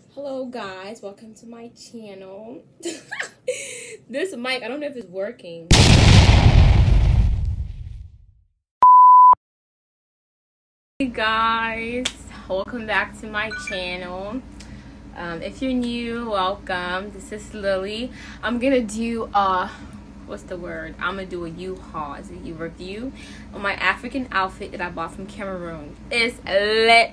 Hello guys, welcome to my channel. This mic, I don't know if it's working. Hey guys, welcome back to my channel. If you're new, welcome. This is Lily. I'm gonna do what's the word? I'm gonna do a U-haul, a review on my African outfit that I bought from Cameroon. It's lit.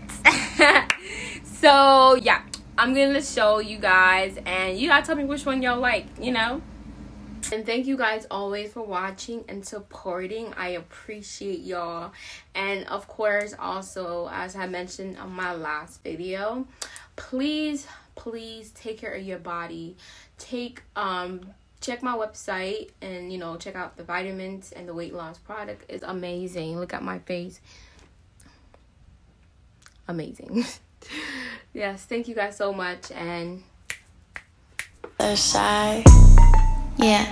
So yeah, I'm gonna show you guys, and you gotta tell me which one y'all like, you know. And thank you guys always for watching and supporting. I appreciate y'all. And of course, also, as I mentioned on my last video, please take care of your body. Check my website and, you know, check out the vitamins and the weight loss product. It's amazing. Look at my face. Amazing. Yes, thank you guys so much. And so shy. Yeah.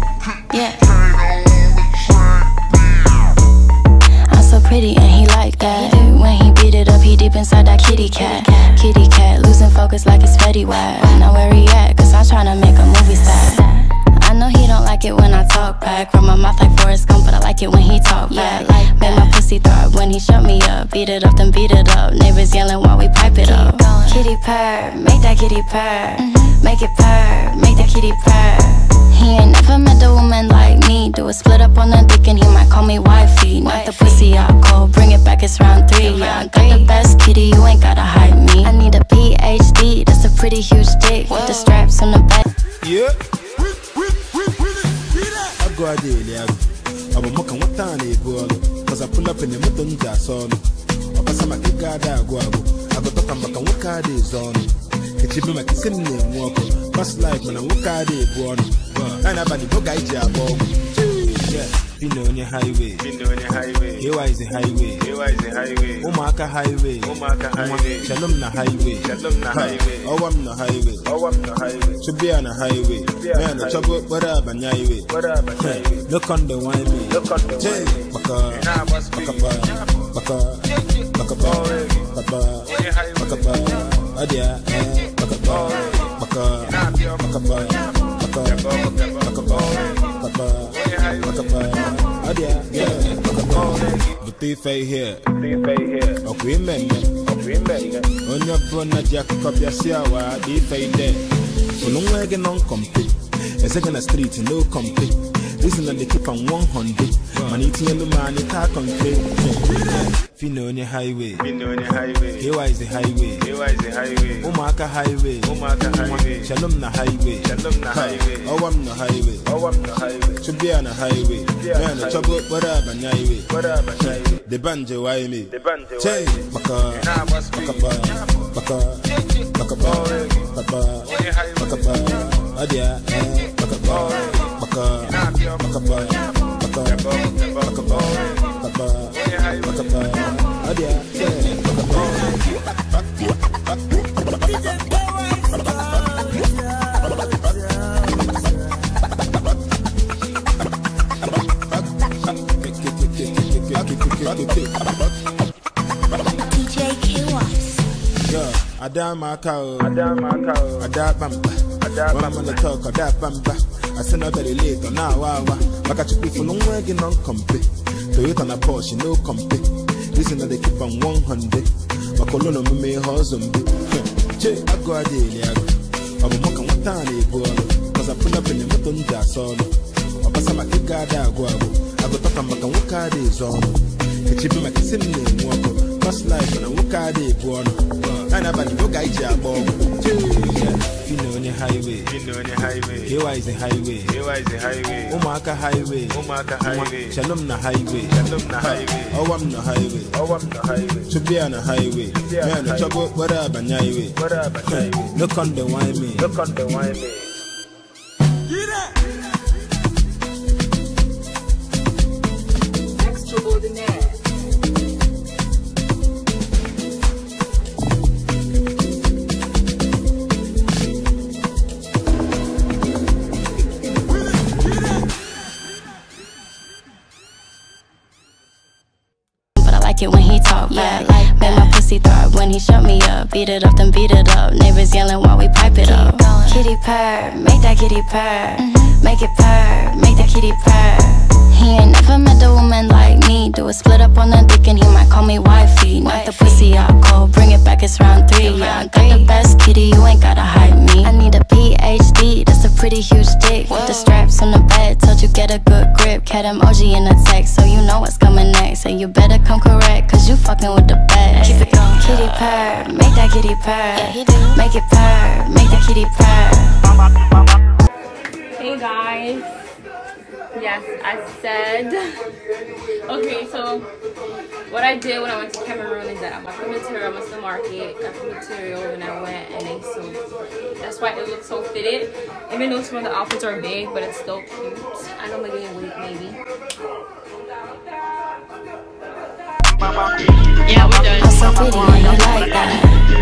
I'm so pretty and he like that. When he beat it up, he deep inside that kitty cat. Kitty cat, losing focus like it's Fetty Wap. Now where he at? Cause I'm tryna make a movie star. I know he don't like it when I talk back. From my mouth like Forrest Gump, but I like it when he talk back. Make my pussy throb when he shut me up. Beat it up, then beat it up. Neighbors yelling while we pipe it up. Kitty purr, make that kitty purr. Make it purr, make that kitty purr. He ain't never met a woman like me. Do a split up on the dick and he might call me wifey. Knock the pussy out cold, bring it back, it's round 3. Yeah, I got the best kitty, you ain't gotta hide me. I need a PhD, that's a pretty huge dick. With the straps on the back. Yeah. I go out there, I'm a mock and what time they go. Cause I pull up in the mutton gas on. I pass my kick out, I go. I go talk about what car is on. It's even like it's in the walk. Past life when I walk out there, go on. And about the book I jab. Yeah, you know on your highway. Here is the highway. Omaka highway. Shalom na highway. Oh, I'm the highway. Should be on a highway. Man, the trouble, whatever, highway. Look on the wine. Here, a women, on your brother Jack Copia Siawa, if I dare. For long wagon on complete, a second a street, no complete. Listen, they keep on 100. Money to the man, it talk on play. Fino on your highway. Here is the highway. Omaka highway. Shalom na highway. Oh, I'm the highway. Should be on a highway. Man, the trouble, whatever, highway. The banjo, why me? Say, Adama cow, Adabamba, on the talk, Adabamba. I send out very late on now, I got you people long wagging on complete. Toyota on a Porsche, no complete. Listen, they keep on 100. My colonel may husband. Che, I go a day, I'm a mock and what time they go. Cause I pull up in the mutton gas on. I pass my kick out, I go. I go talk about what car is on. It's even like a similar walk. Past life when I walk out there, go on. And about the book I jab on. You know on your highway. Here is the highway. Omaka highway. Shalom na highway. Oh, I'm the highway. Should be on a highway. Man, the trouble, whatever, highway. Look on the wine me. extraordinaire. It when he talk back. Make my pussy throb when he shut me up. Beat it up, then beat it up. Neighbors niggas yelling while we pipe it up. Kitty purr, make that kitty purr. Make it purr, make that kitty purr. He ain't never met a woman like me. Do a split up on the dick and he might call me wifey. Knock the pussy out cold, bring it back, it's round 3. Yeah, I got the best kitty, you ain't gotta hype me. I need a PhD, that's a pretty huge dick. With the straps on the bed, told you get a good grip. Cat emoji in the text, so you know what's coming next. And you better come correct, cause you fucking with the best. Keep it going. Kitty purr, make that kitty purr. Make it purr, make that kitty purr. Hey guys. Yes, I said. Okay, so what I did when I went to Cameroon is that I bought the material, I went to the market, got the material, and I went and they sewed it. That's why it looks so fitted. Even though some of the outfits are big, but it's still cute. I know I'm gonna gain weight maybe. Yeah, we done. I'm so pretty and you like that.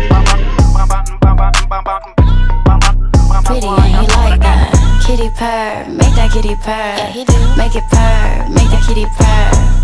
Pretty and you like that. Kitty purr, make that kitty purr. Make it purr, make that kitty purr.